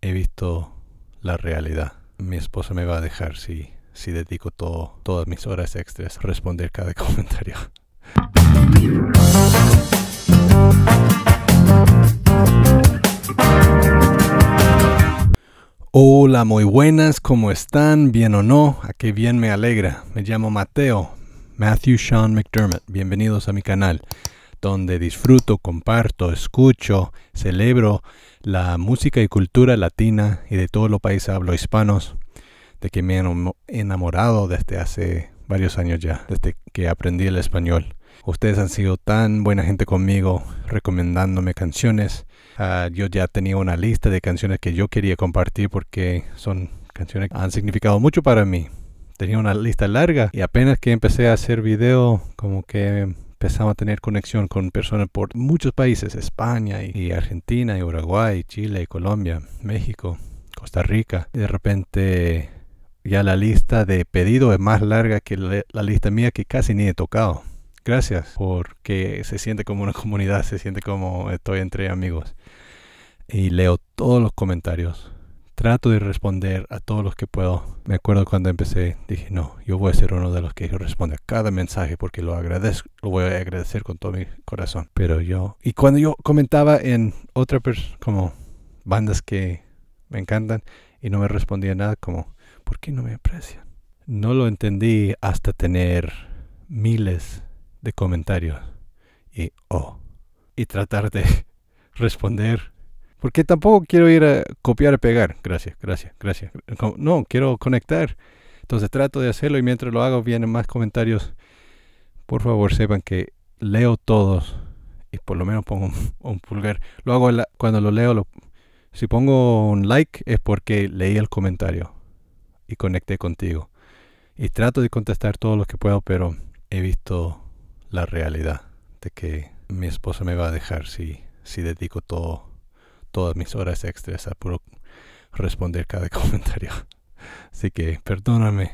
he visto la realidad. Mi esposa me va a dejar si dedico todas mis horas extras a responder cada comentario. Hola, muy buenas, ¿cómo están? ¿Bien o no? ¿A qué bien me alegra? Me llamo Matthew Sean McDermott. Bienvenidos a mi canal, donde disfruto, comparto, escucho, celebro la música y cultura latina y de todos los países hablo-hispanos, de que me he enamorado desde hace varios años ya, desde que aprendí el español. Ustedes han sido tan buena gente conmigo, recomendándome canciones. Yo ya tenía una lista de canciones que yo quería compartir porque son canciones que han significado mucho para mí. Tenía una lista larga y apenas que empecé a hacer video, como que empezaba a tener conexión con personas por muchos países, España y Argentina y Uruguay, Chile y Colombia, México, Costa Rica. Y de repente ya la lista de pedidos es más larga que la lista mía, que casi ni he tocado. Gracias, porque se siente como una comunidad, se siente como estoy entre amigos. Y leo todos los comentarios. Trato de responder a todos los que puedo. Me acuerdo cuando empecé, dije, no, yo voy a ser uno de los que responde a cada mensaje porque lo voy a agradecer con todo mi corazón. Y cuando yo comentaba en como bandas que me encantan y no me respondía nada, como, ¿por qué no me aprecian? No lo entendí hasta tener miles de comentarios y tratar de responder, porque tampoco quiero ir a copiar y pegar. Gracias. No, quiero conectar. Entonces trato de hacerlo y mientras lo hago vienen más comentarios. Por favor, sepan que leo todos y por lo menos pongo un pulgar. Lo hago cuando lo leo. Si pongo un like es porque leí el comentario y conecté contigo. Y trato de contestar todo lo que puedo, pero he visto la realidad de que mi esposa me va a dejar si dedico todas mis horas extras a puro responder cada comentario. Así que perdóname,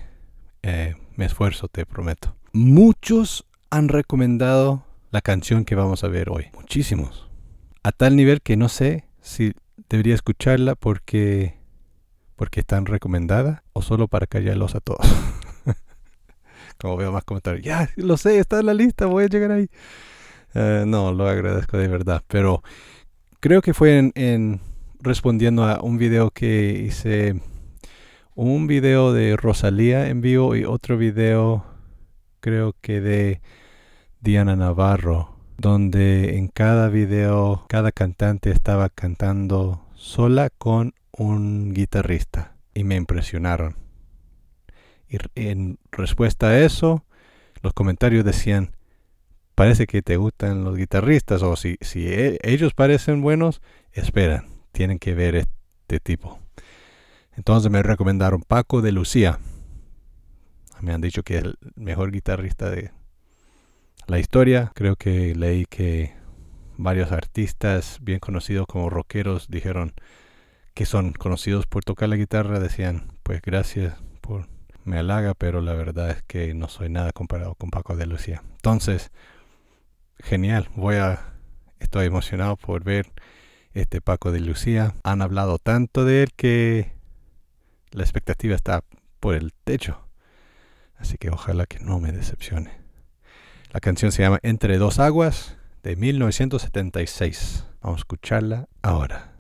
me esfuerzo, te prometo. Muchos han recomendado la canción que vamos a ver hoy. Muchísimos. A tal nivel que no sé si debería escucharla porque es tan recomendada o solo para callarlos a todos. Como veo más comentarios, ya lo sé, está en la lista, voy a llegar ahí. No, lo agradezco de verdad, pero creo que fue respondiendo a un video que hice, un video de Rosalía en vivo y otro video creo que de Diana Navarro, donde en cada video cada cantante estaba cantando sola con un guitarrista y me impresionaron. Y en respuesta a eso, los comentarios decían, parece que te gustan los guitarristas, o si ellos parecen buenos, esperan, tienen que ver este tipo. Entonces me recomendaron Paco de Lucía. Me han dicho que es el mejor guitarrista de la historia. Creo que leí que varios artistas bien conocidos como rockeros dijeron que son conocidos por tocar la guitarra. Decían, pues gracias por... Me halaga, pero la verdad es que no soy nada comparado con Paco de Lucía. Entonces, genial. Estoy emocionado por ver este Paco de Lucía. Han hablado tanto de él que la expectativa está por el techo. Así que ojalá que no me decepcione. La canción se llama Entre dos aguas, de 1976. Vamos a escucharla ahora.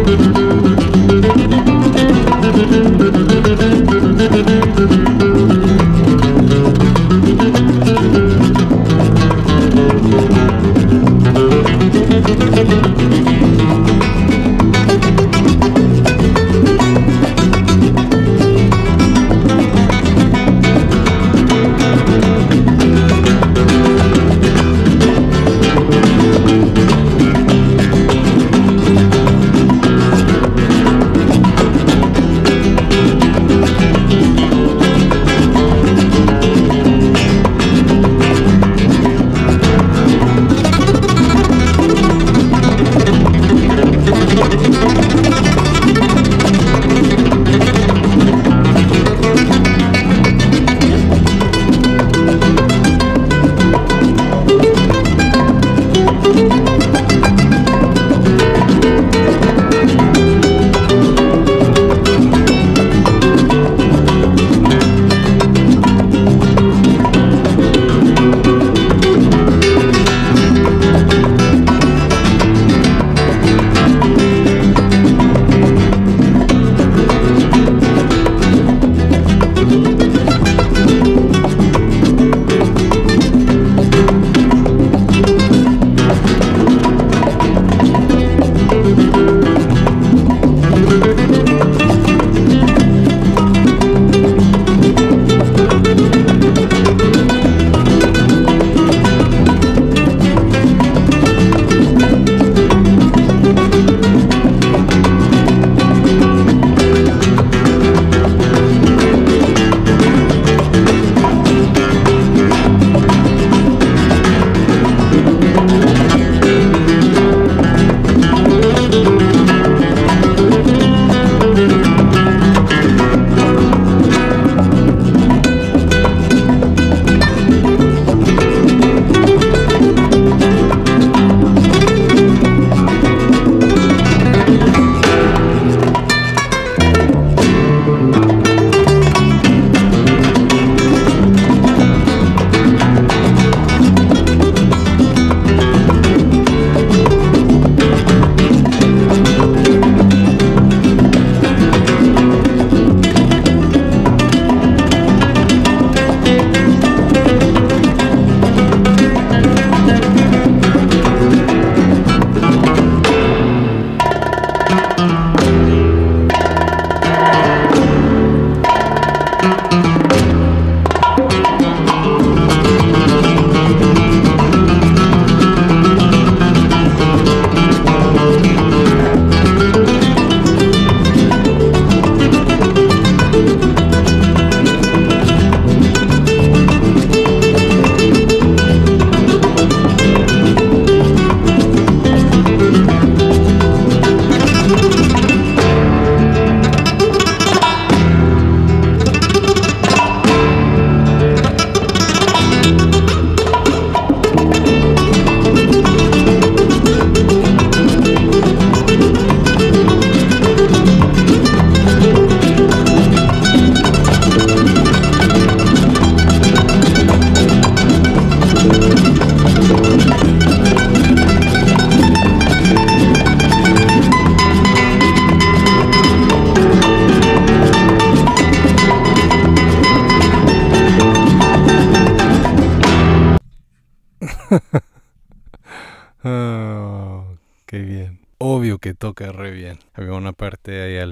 Oh, qué bien. Obvio que toca re bien. Había una parte ahí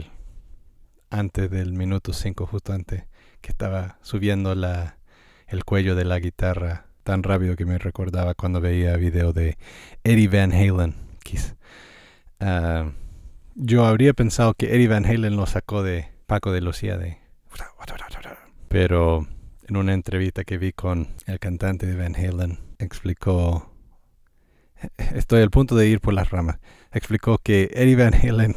antes del minuto 5, justo antes, que estaba subiendo el cuello de la guitarra tan rápido que me recordaba cuando veía video de Eddie Van Halen. Yo habría pensado que Eddie Van Halen lo sacó de Paco de Lucía, pero en una entrevista que vi con el cantante de Van Halen, explicó, estoy al punto de ir por las ramas, explicó que Eddie Van Halen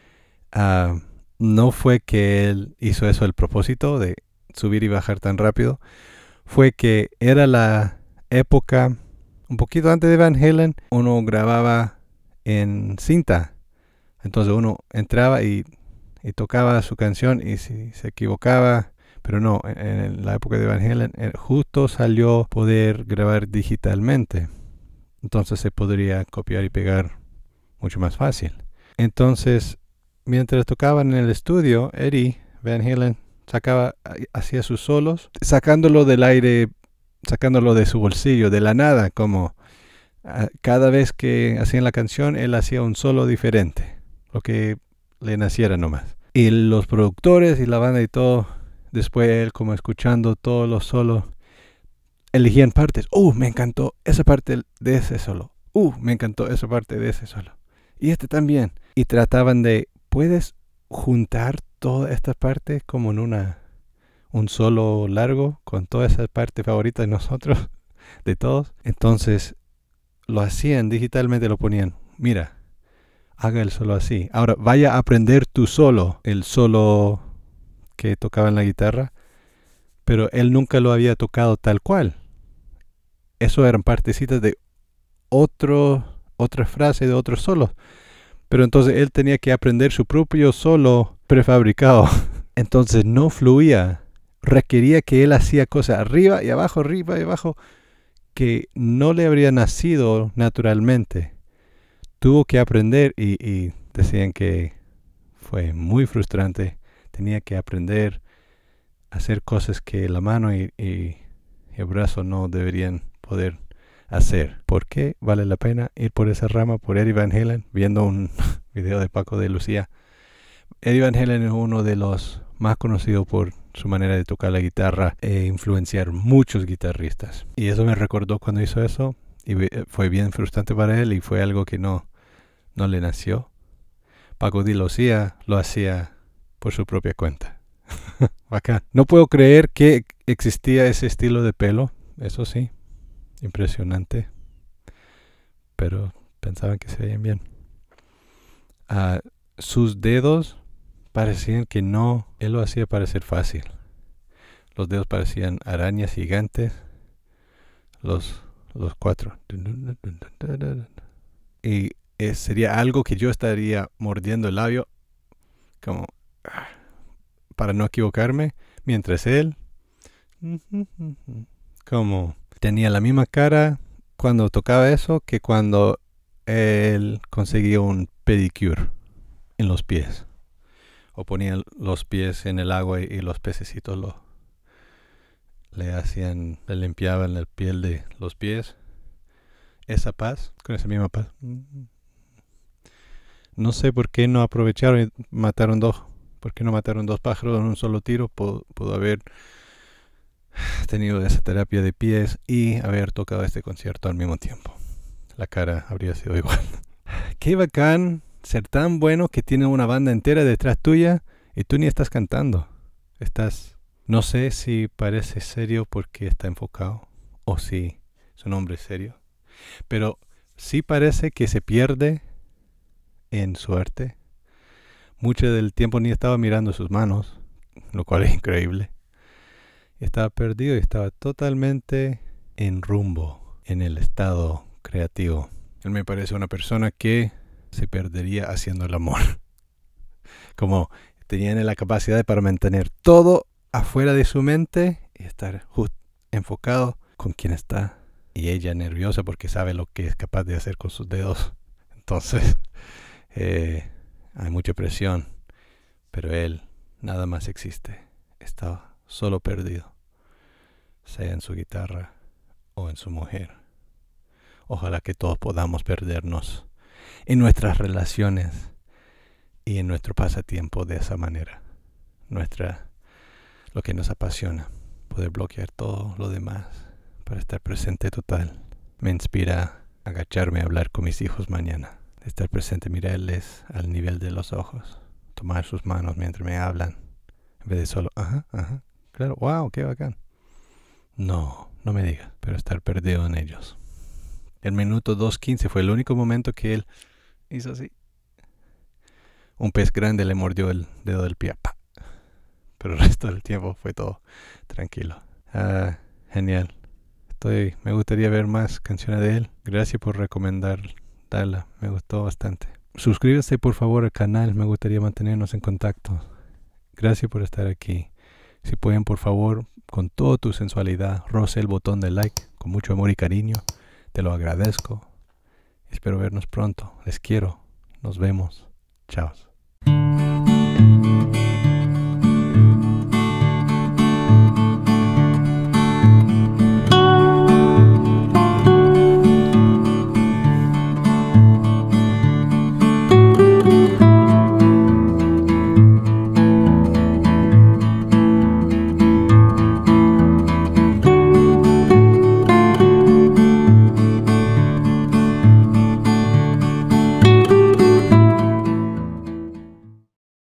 no fue que él hizo eso el propósito de subir y bajar tan rápido, fue que era la época, un poquito antes de Van Halen, uno grababa en cinta. Entonces uno entraba y tocaba su canción y si se equivocaba, pero no, en la época de Van Halen justo salió poder grabar digitalmente. Entonces se podría copiar y pegar mucho más fácil. Entonces mientras tocaban en el estudio, Eddie Van Halen hacía sus solos, sacándolo del aire, sacándolo de su bolsillo, de la nada, como cada vez que hacían la canción, él hacía un solo diferente, lo que le naciera nomás. Y los productores y la banda y todo, después él como escuchando todos los solos, elegían partes. Me encantó esa parte de ese solo. Me encantó esa parte de ese solo. Y este también. Y trataban de, ¿puedes juntar todas estas partes como en un solo largo con toda esa parte favorita de nosotros, de todos? Entonces lo hacían digitalmente, lo ponían. Mira, haga el solo así. Ahora vaya a aprender tu solo, el solo que tocaba en la guitarra, pero él nunca lo había tocado tal cual. Eso eran partecitas de otra frase de otros solos. Pero entonces él tenía que aprender su propio solo prefabricado. Entonces no fluía. Requería que él hacía cosas arriba y abajo, que no le habría nacido naturalmente. Tuvo que aprender y decían que fue muy frustrante. Tenía que aprender a hacer cosas que la mano y el brazo no deberían poder hacer. ¿Por qué vale la pena ir por esa rama, por Eddie Van Halen, viendo un video de Paco de Lucía? Eddie Van Halen es uno de los más conocidos por su manera de tocar la guitarra e influenciar muchos guitarristas. Y eso me recordó cuando hizo eso, y fue bien frustrante para él y fue algo que no le nació. Paco de Lucía lo hacía por su propia cuenta. Bacán. No puedo creer que existía ese estilo de pelo, eso sí. Impresionante, pero pensaban que se veían bien. Sus dedos parecían que no, él lo hacía parecer fácil. Los dedos parecían arañas gigantes, los cuatro. Y sería algo que yo estaría mordiendo el labio, como para no equivocarme, mientras él, como tenía la misma cara cuando tocaba eso que cuando él conseguía un pedicure en los pies. O ponía los pies en el agua y los pececitos le limpiaban la piel de los pies. Esa paz, con esa misma paz. No sé por qué no aprovecharon y mataron dos. ¿Por qué no mataron dos pájaros en un solo tiro? Pudo haber tenido esa terapia de pies y haber tocado este concierto al mismo tiempo. La cara habría sido igual. Qué bacán ser tan bueno que tiene una banda entera detrás tuya y tú ni estás cantando. No sé si parece serio porque está enfocado o si es un hombre serio, pero sí parece que se pierde en su arte. Mucho del tiempo ni estaba mirando sus manos, lo cual es increíble. Estaba perdido y estaba totalmente en rumbo, en el estado creativo. Él me parece una persona que se perdería haciendo el amor. Como tenía la capacidad para mantener todo afuera de su mente y estar enfocado con quien está. Y ella nerviosa porque sabe lo que es capaz de hacer con sus dedos. Entonces, hay mucha presión. Pero él nada más existe. Estaba solo perdido. Sea en su guitarra o en su mujer. Ojalá que todos podamos perdernos en nuestras relaciones y en nuestro pasatiempo de esa manera. Lo que nos apasiona. Poder bloquear todo lo demás para estar presente total. Me inspira a agacharme a hablar con mis hijos mañana. Estar presente, mirarles al nivel de los ojos. Tomar sus manos mientras me hablan. En vez de solo, claro, wow, qué bacán. No me digas, pero estar perdido en ellos. El minuto 2:15 fue el único momento que él hizo así. Un pez grande le mordió el dedo del pie. ¡Pah! Pero el resto del tiempo fue todo tranquilo. Genial. Me gustaría ver más canciones de él. Gracias por recomendarla. Me gustó bastante. Suscríbase por favor al canal. Me gustaría mantenernos en contacto. Gracias por estar aquí. Si pueden, por favor, con toda tu sensualidad, roce el botón de like con mucho amor y cariño. Te lo agradezco. Espero vernos pronto. Les quiero. Nos vemos. Chao.